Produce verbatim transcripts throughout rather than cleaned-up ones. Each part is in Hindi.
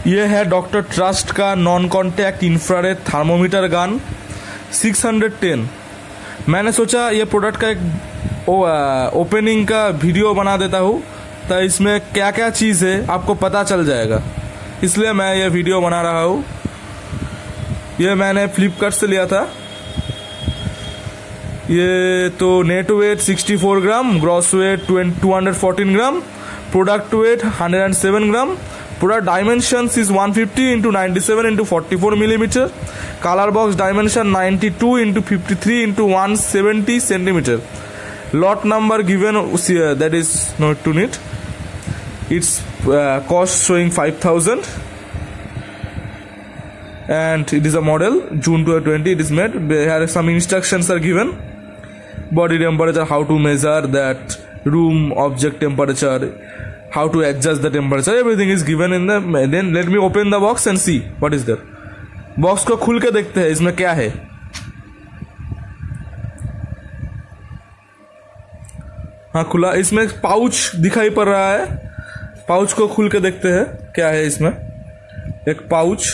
ये है डॉक्टर ट्रस्ट का non contact infrared thermometer gun six hundred ten. मैंने सोचा ये प्रोडक्ट का एक ओ, आ, ओपनिंग का वीडियो बना देता हूँ, तो इसमें क्या क्या चीज़ है आपको पता चल जाएगा, इसलिए मैं ये वीडियो बना रहा हूँ। ये मैंने फ्लिपकार्ट से लिया था। ये तो net weight sixty four gram, gross weight two hundred fourteen gram, product weight hundred and seven gram, product dimensions is one fifty into ninety-seven into forty-four millimeter, color box dimension ninety-two into fifty-three into one seventy centimeter, lot number given uh, that is not to need, its uh, cost showing five thousand, and it is a model June twenty twenty it is made. Here some instructions are given: body temperature, how to measure that, room object temperature, how to adjust the temperature, everything is given in the. Then let me open the box and see what is there. Box को खुल के देखते हैं इसमें क्या है। हाँ खुला। इसमें पाउच दिखाई पड़ रहा है, पाउच को खुल के देखते हैं क्या है इसमें। एक पाउच,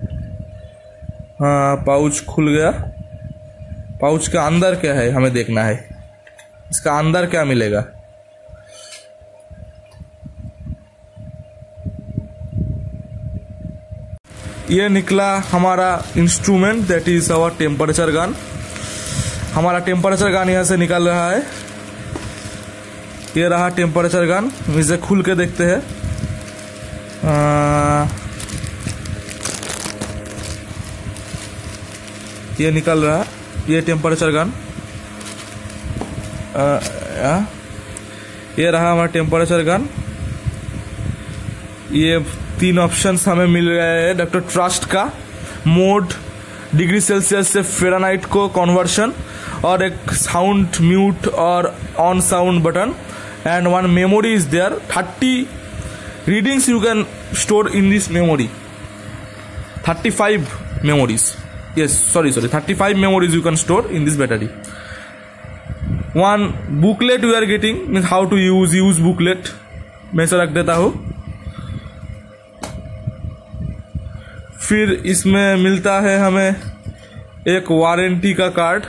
हाँ पाउच खुल गया। पाउच के अंदर क्या है हमें देखना है, इसका अंदर क्या मिलेगा। ये निकला हमारा instrument, that is our temperature gun. हमारा टेम्परेचर गन यहाँ से निकल रहा है। ये रहा टेम्परेचर गन, इसे खुल के देखते हैं। आ, ये निकल रहा, ये टेम्परेचर गन। आ, ये रहा हमारा टेम्परेचर गन। ये तीन ऑप्शंस हमें मिल रहे हैं डॉक्टर ट्रस्ट का: मोड, डिग्री सेल्सियस से फ़ारेनहाइट को कन्वर्शन, और एक साउंड म्यूट और on sound button, and one memory is there. Thirty readings you can store in this memory, thirty five memories, yes sorry sorry thirty-five memories you can store in this battery. One booklet you are getting, means how to use use booklet मैं इसे रख देता हूँ। फिर इसमें मिलता है हमें एक वारंटी का कार्ड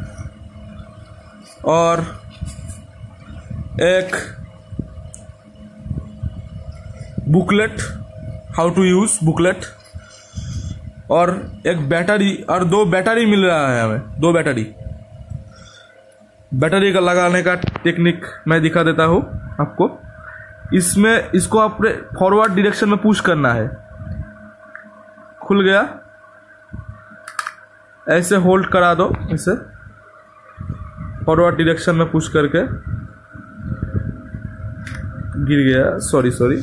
और एक booklet, how to use booklet, और एक बैटरी, और दो बैटरी मिल रहा है हमें, दो बैटरी। बैटरी का लगाने का टेक्निक मैं दिखा देता हूँ आपको। इसमें इसको अपने फॉरवर्ड डायरेक्शन में पुश करना है। खुल गया, ऐसे होल्ड करा दो, ऐसे फॉरवर्ड डायरेक्शन में पुश करके। गिर गया, सॉरी सॉरी।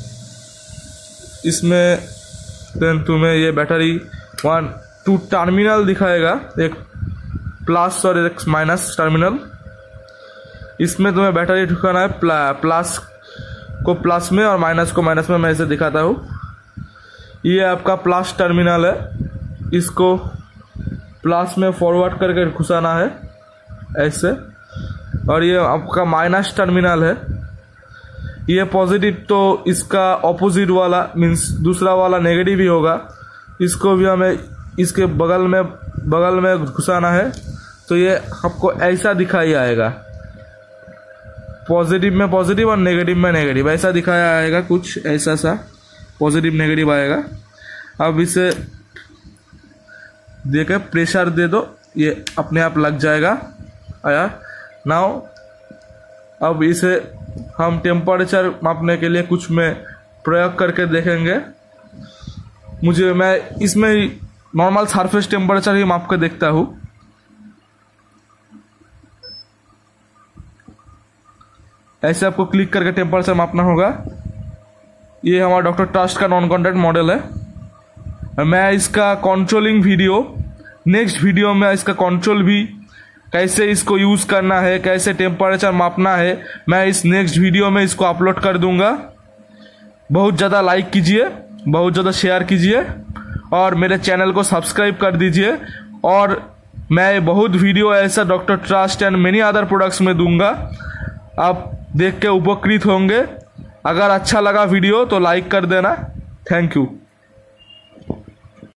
इसमें देन तुम्हें ये बैटरी वन टू टर्मिनल दिखाएगा, एक प्लस और एक माइनस टर्मिनल। इसमें तुम्हें बैटरी ढुकाना है, प्ला, प्लस को प्लस में और माइनस को माइनस में। मैं इसे दिखाता हूँ। ये आपका प्लस टर्मिनल है, इसको प्लस में फॉरवर्ड करके घुसाना है ऐसे, और ये आपका माइनस टर्मिनल है। ये पॉजिटिव, तो इसका ऑपोजिट वाला मीन्स दूसरा वाला नेगेटिव ही होगा। इसको भी हमें इसके बगल में बगल में घुसाना है, तो ये आपको ऐसा दिखाई आएगा। पॉजिटिव में पॉजिटिव और नेगेटिव में नेगेटिव, ऐसा दिखाया आएगा, कुछ ऐसा सा पॉजिटिव नेगेटिव आएगा। अब इसे देके प्रेशर दे दो, ये अपने आप लग जाएगा। आया नाउ। अब इसे हम टेम्परेचर मापने के लिए कुछ में प्रयोग करके देखेंगे। मुझे मैं इसमें नॉर्मल सरफेस टेम्परेचर ही माप के देखता हूँ। ऐसे आपको क्लिक करके टेम्परेचर मापना होगा। ये हमारा डॉक्टर ट्रस्ट का नॉन कॉन्टैक्ट मॉडल है। मैं इसका कंट्रोलिंग वीडियो नेक्स्ट वीडियो में, इसका कंट्रोल भी कैसे इसको यूज करना है, कैसे टेम्परेचर मापना है, मैं इस नेक्स्ट वीडियो में इसको अपलोड कर दूंगा। बहुत ज़्यादा लाइक कीजिए, बहुत ज़्यादा शेयर कीजिए, और मेरे चैनल को सब्सक्राइब कर दीजिए। और मैं बहुत वीडियो ऐसा doctor trust and many other products में दूंगा, आप देख के उपकृत होंगे। अगर अच्छा लगा वीडियो तो लाइक कर देना। Thank you.